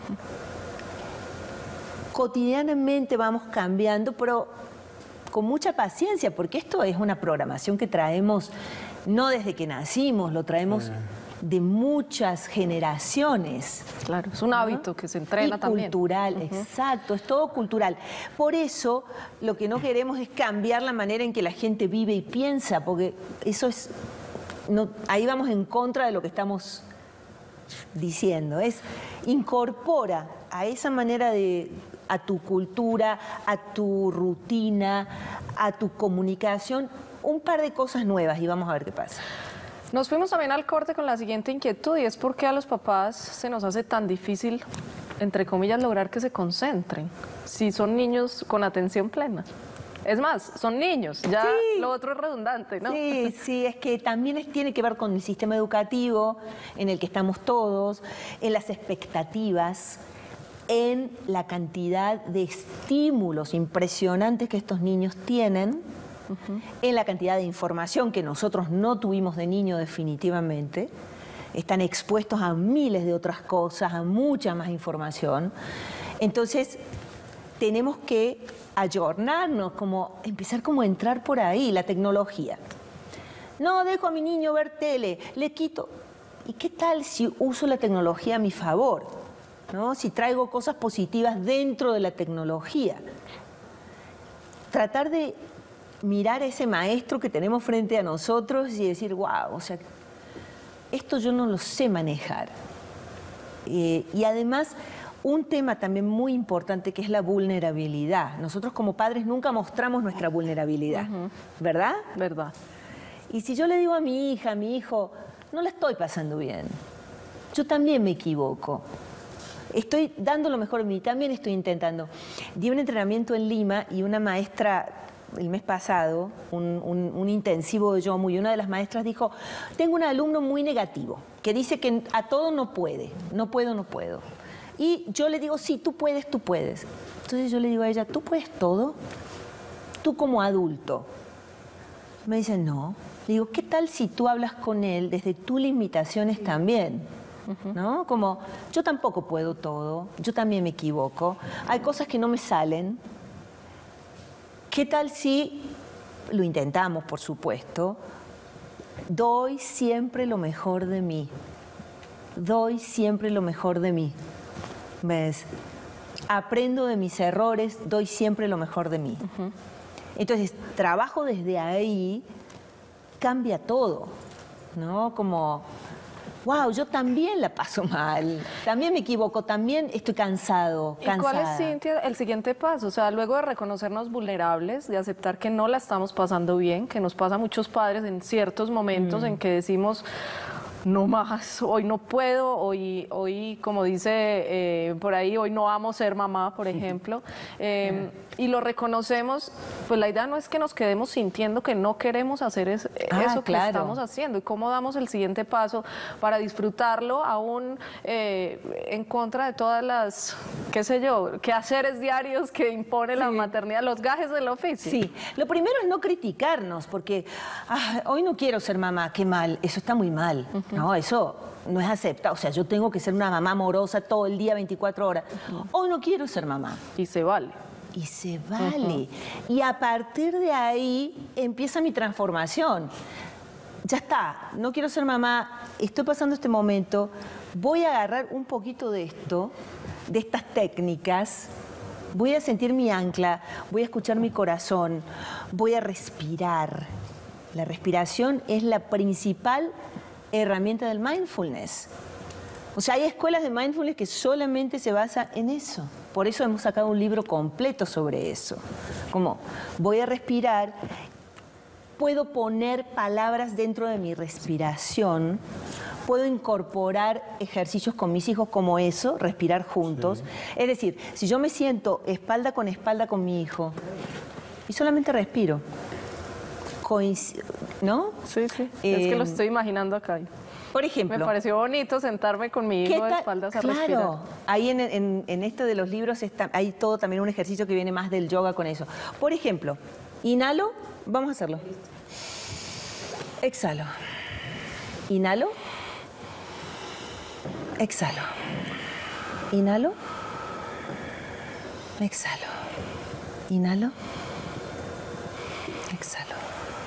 Cotidianamente vamos cambiando, pero con mucha paciencia, porque esto es una programación que traemos no desde que nacimos, lo traemos de muchas generaciones. Claro, es un hábito, ¿no?, que se entrena y también. Cultural, uh-huh. Exacto, es todo cultural. Por eso lo que no queremos es cambiar la manera en que la gente vive y piensa, porque eso es, no, ahí vamos en contra de lo que estamos diciendo. Es incorpora a esa manera de, a tu cultura, a tu rutina, a tu comunicación, un par de cosas nuevas y vamos a ver qué pasa. Nos fuimos también al corte con la siguiente inquietud y es por qué a los papás se nos hace tan difícil, entre comillas, lograr que se concentren si son niños con atención plena. Es más, son niños, ya sí. Lo otro es redundante, ¿no? Sí, sí, es que también es, tiene que ver con el sistema educativo en el que estamos todos, en las expectativas, en la cantidad de estímulos impresionantes que estos niños tienen, uh-huh. en la cantidad de información que nosotros no tuvimos de niño definitivamente. Están expuestos a miles de otras cosas, a mucha más información. Entonces, tenemos que ayornarnos, como empezar como a entrar por ahí, la tecnología. No dejo a mi niño ver tele, le quito. ¿Y qué tal si uso la tecnología a mi favor? ¿No? Si traigo cosas positivas dentro de la tecnología. Tratar de mirar a ese maestro que tenemos frente a nosotros y decir, wow, o sea, esto yo no lo sé manejar. Eh, y además, un tema también muy importante que es la vulnerabilidad. Nosotros como padres nunca mostramos nuestra vulnerabilidad, uh-huh. ¿verdad? Verdad. Y si yo le digo a mi hija, a mi hijo, no la estoy pasando bien, yo también me equivoco. Estoy dando lo mejor de mí, también estoy intentando. Di un entrenamiento en Lima y una maestra, el mes pasado, un, un, un intensivo de Yomu, y una de las maestras dijo, tengo un alumno muy negativo, que dice que a todo no puede, no puedo, no puedo. Y yo le digo, sí, tú puedes, tú puedes. Entonces yo le digo a ella, ¿tú puedes todo? tú como adulto. Me dicen, no. Le digo, ¿qué tal si tú hablas con él desde tus limitaciones también? ¿No? Como, yo tampoco puedo todo, yo también me equivoco, hay cosas que no me salen. ¿Qué tal si, lo intentamos por supuesto, doy siempre lo mejor de mí? Doy siempre lo mejor de mí. ¿Ves? Aprendo de mis errores, doy siempre lo mejor de mí. Uh-huh. Entonces, trabajo desde ahí, cambia todo, ¿no? Como, wow, yo también la paso mal, también me equivoco, también estoy cansado, cansada. ¿Y cuál es, Cintia, el siguiente paso? O sea, luego de reconocernos vulnerables, de aceptar que no la estamos pasando bien, que nos pasa a muchos padres en ciertos momentos mm. en que decimos, no más, hoy no puedo, hoy, hoy como dice eh, por ahí, hoy no amo ser mamá, por ejemplo, eh, y lo reconocemos, pues la idea no es que nos quedemos sintiendo que no queremos hacer es, ah, eso que claro. estamos haciendo, y cómo damos el siguiente paso para disfrutarlo aún eh, en contra de todas las, qué sé yo, quehaceres diarios que impone sí. la maternidad, los gajes del oficio. Sí, lo primero es no criticarnos, porque ah, hoy no quiero ser mamá, qué mal, eso está muy mal. Uh-huh. No, eso no es aceptado. O sea, yo tengo que ser una mamá amorosa todo el día, veinticuatro horas. Uh-huh. Hoy no quiero ser mamá. Y se vale. Y se vale. Uh-huh. Y a partir de ahí empieza mi transformación. Ya está, no quiero ser mamá, estoy pasando este momento, voy a agarrar un poquito de esto, de estas técnicas, voy a sentir mi ancla, voy a escuchar mi corazón, voy a respirar. La respiración es la principal herramienta del mindfulness. O sea, hay escuelas de mindfulness que solamente se basan en eso. Por eso hemos sacado un libro completo sobre eso. Como, voy a respirar, puedo poner palabras dentro de mi respiración, puedo incorporar ejercicios con mis hijos como eso, respirar juntos. Sí. Es decir, si yo me siento espalda con espalda con mi hijo y solamente respiro, ¿no? Sí, sí. Eh, es que lo estoy imaginando acá. Por ejemplo. Me pareció bonito sentarme con mi hijo de espaldas a claro, respirar. Claro. Ahí en, en, en esto de los libros está, hay todo también un ejercicio que viene más del yoga con eso. Por ejemplo, inhalo, vamos a hacerlo. Exhalo. Inhalo. Exhalo. Inhalo. Exhalo. Inhalo. Exhalo.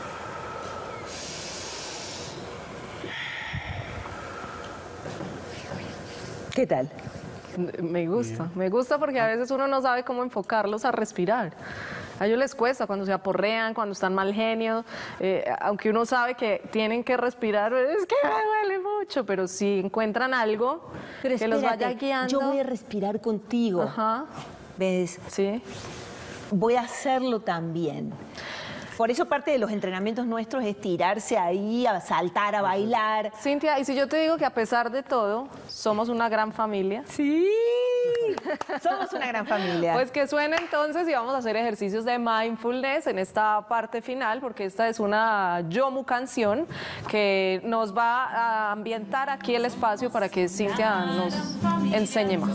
¿Qué tal? Me gusta, Bien. me gusta porque a veces uno no sabe cómo enfocarlos a respirar. A ellos les cuesta cuando se aporrean, cuando están mal genio, eh, aunque uno sabe que tienen que respirar, es que me duele mucho, pero si encuentran algo pero que espérate, los vaya guiando. Yo voy a respirar contigo. Ajá. ¿Ves? Sí. Voy a hacerlo también. Por eso parte de los entrenamientos nuestros es tirarse ahí, a saltar, a bailar. Cintia, y si yo te digo que a pesar de todo, somos una gran familia. Sí, somos una gran familia. Pues que suene entonces y vamos a hacer ejercicios de mindfulness en esta parte final, porque esta es una Yomu canción que nos va a ambientar aquí el espacio para que Cintia nos enseñe más.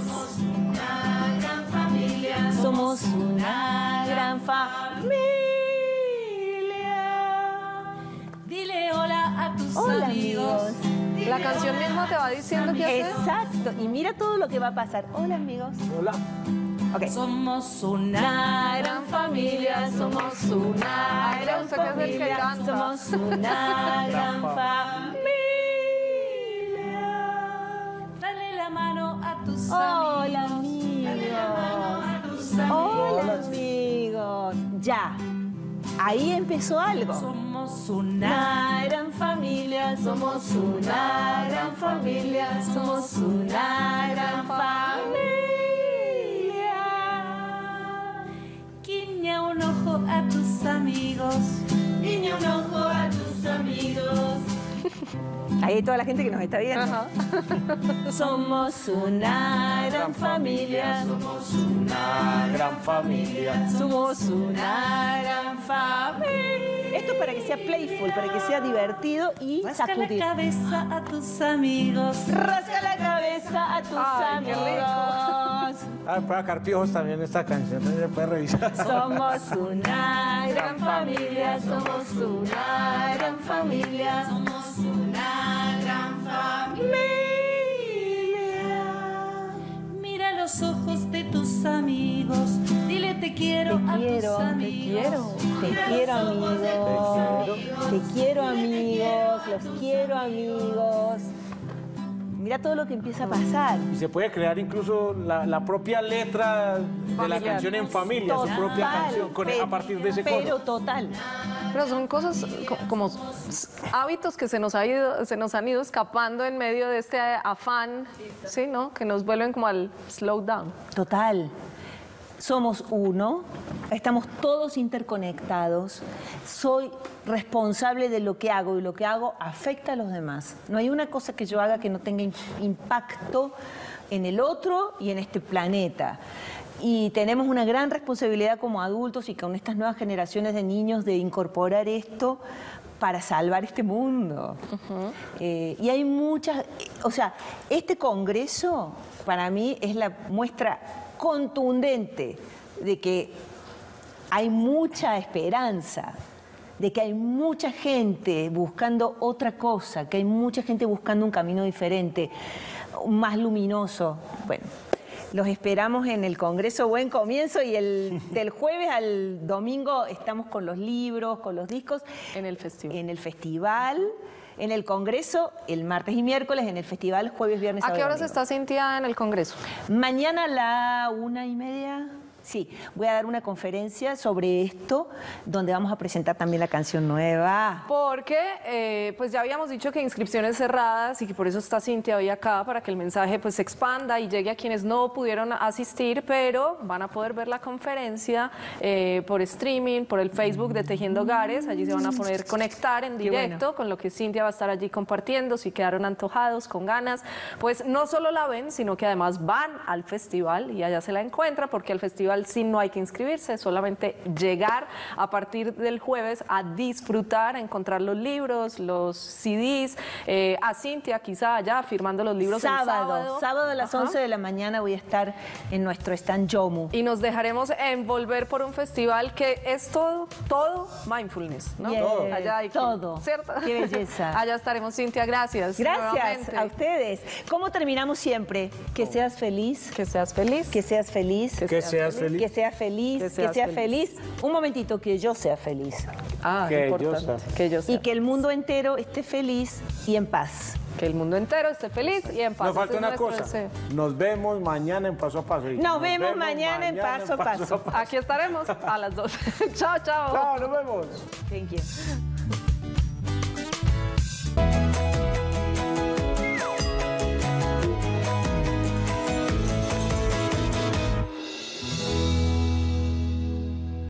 Somos una gran familia. Dile hola a tus hola, amigos. amigos. La canción misma te va diciendo qué hacer. Exacto. Y mira todo lo que va a pasar. Hola, amigos. Hola. Okay. Somos una gran familia. Somos una gran familia. Somos una gran familia. Dale la mano a tus hola, amigos. Dale la mano a tus amigos. Hola, amigos. Ya. Ahí empezó algo. Somos una gran familia, somos una gran familia, somos una gran familia. Guiña un ojo a tus amigos, guiña un ojo a tus amigos. Ahí hay toda la gente que nos está viendo. Ajá. Somos una gran familia. Somos una gran familia. Somos una gran familia. Esto es para que sea playful, para que sea divertido y Rasca sacudir. la cabeza a tus amigos. Rasca la cabeza a tus Ay, amigos. qué rico. Somos, Ah, para Carpiojos también esta canción, se puede revisar. somos una gran familia, somos una gran familia. Somos una gran familia. Mira los ojos de tus amigos. Dile te quiero Te a quiero, tus te amigos. Te quiero amigos, te quiero amigos, los quiero amigos. Mira todo lo que empieza a pasar. Y se puede crear incluso la, la propia letra de la Familiar. canción en familia, su propia Total, canción, con, pero- a partir de ese Pero coro. total. Pero son cosas co- como s- hábitos que se nos, ha ido, se nos han ido escapando en medio de este afán, ¿sí, no? Que nos vuelven como al slow down. Total. Somos uno, estamos todos interconectados, soy responsable de lo que hago y lo que hago afecta a los demás. No hay una cosa que yo haga que no tenga im- impacto en el otro y en este planeta. Y tenemos una gran responsabilidad como adultos y con estas nuevas generaciones de niños de incorporar esto para salvar este mundo. Eh, y hay muchas, o sea, este congreso para mí es la muestra contundente de que hay mucha esperanza, de que hay mucha gente buscando otra cosa, que hay mucha gente buscando un camino diferente, más luminoso. Bueno, los esperamos en el Congreso Buen Comienzo y el, del jueves al domingo estamos con los libros, con los discos. En el festival. En el festival, en el Congreso, el martes y miércoles, en el festival, jueves, viernes, ¿A sábado qué y horas domingo. está Cintia en el Congreso? Mañana a la una y media, sí, voy a dar una conferencia sobre esto, donde vamos a presentar también la canción nueva. Porque eh, pues ya habíamos dicho que inscripciones cerradas y que por eso está Cintia hoy acá, para que el mensaje pues se expanda y llegue a quienes no pudieron asistir, pero van a poder ver la conferencia eh, por streaming, por el Facebook de Tejiendo Hogares. Allí se van a poder conectar en Qué directo bueno. con lo que Cintia va a estar allí compartiendo. Si quedaron antojados, con ganas, pues no solo la ven, sino que además van al festival y allá se la encuentran, porque al festival sí no hay que inscribirse, solamente llegar a partir del jueves a disfrutar, a encontrar los libros, los C Ds, eh, a Cintia quizá allá firmando los libros el Sábado, sábado. sábado a las Ajá. once de la mañana voy a estar en nuestro stand Yomu. Y nos dejaremos envolver por un festival que es todo, todo mindfulness, ¿no? Yes, Allá hay que- todo. ¿cierto? Qué belleza. Allá estaremos, Cintia, gracias. Gracias nuevamente. a ustedes. ¿Cómo terminamos siempre? Que seas feliz, Que seas feliz. que seas feliz, Que seas feliz. que seas feliz, Que que seas seas feliz. feliz. Un momentito, que yo sea feliz. Ah, Que yo importante. sea. Que yo sea. Y que el mundo entero esté feliz y en paz. Que el mundo entero esté feliz y en paz. Nos falta Ese es una nuestro cosa. deseo. Nos vemos mañana en Paso a Paso. Y Nos vemos mañana en Paso a Paso. Aquí estaremos a las dos. Chao, chao. Chao, nos vemos. Thank you.